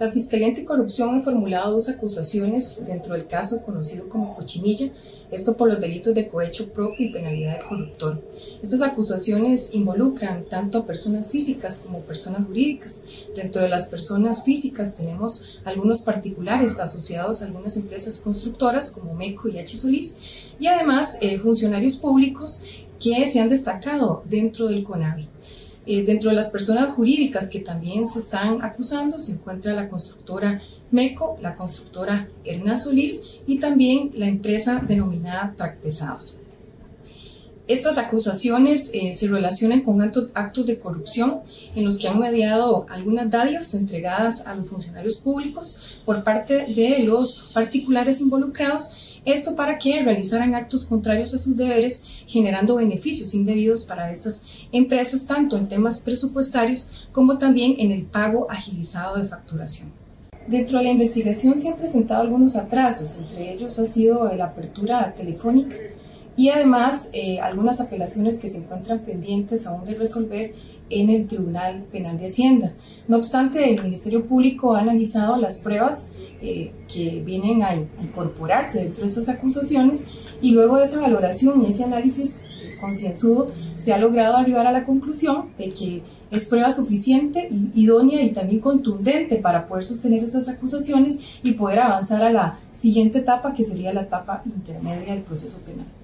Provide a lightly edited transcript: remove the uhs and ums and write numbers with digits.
La Fiscalía Anticorrupción ha formulado 2 acusaciones dentro del caso conocido como Cochinilla, esto por los delitos de cohecho propio y penalidad de corruptor. Estas acusaciones involucran tanto a personas físicas como personas jurídicas. Dentro de las personas físicas tenemos algunos particulares asociados a algunas empresas constructoras como MECO y H. Solís, y además funcionarios públicos que se han destacado dentro del CONAVI. Dentro de las personas jurídicas que también se están acusando se encuentra la constructora MECO, la constructora Hernán Solís y también la empresa denominada Track Pesados. Estas acusaciones se relacionan con actos de corrupción en los que han mediado algunas dádivas entregadas a los funcionarios públicos por parte de los particulares involucrados, esto para que realizaran actos contrarios a sus deberes, generando beneficios indebidos para estas empresas, tanto en temas presupuestarios como también en el pago agilizado de facturación. Dentro de la investigación se han presentado algunos atrasos, entre ellos ha sido la apertura telefónica y además algunas apelaciones que se encuentran pendientes aún de resolver en el Tribunal Penal de Hacienda. No obstante, el Ministerio Público ha analizado las pruebas que vienen a incorporarse dentro de estas acusaciones y luego de esa valoración y ese análisis concienzudo se ha logrado arribar a la conclusión de que es prueba suficiente, idónea y también contundente para poder sostener esas acusaciones y poder avanzar a la siguiente etapa, que sería la etapa intermedia del proceso penal.